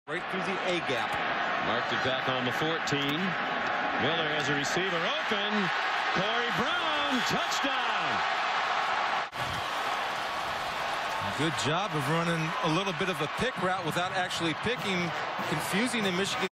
Right through the A gap. Marked it back on the 14. Miller has a receiver open. Corey Brown, touchdown. Good job of running a little bit of a pick route without actually picking, confusing the Michigan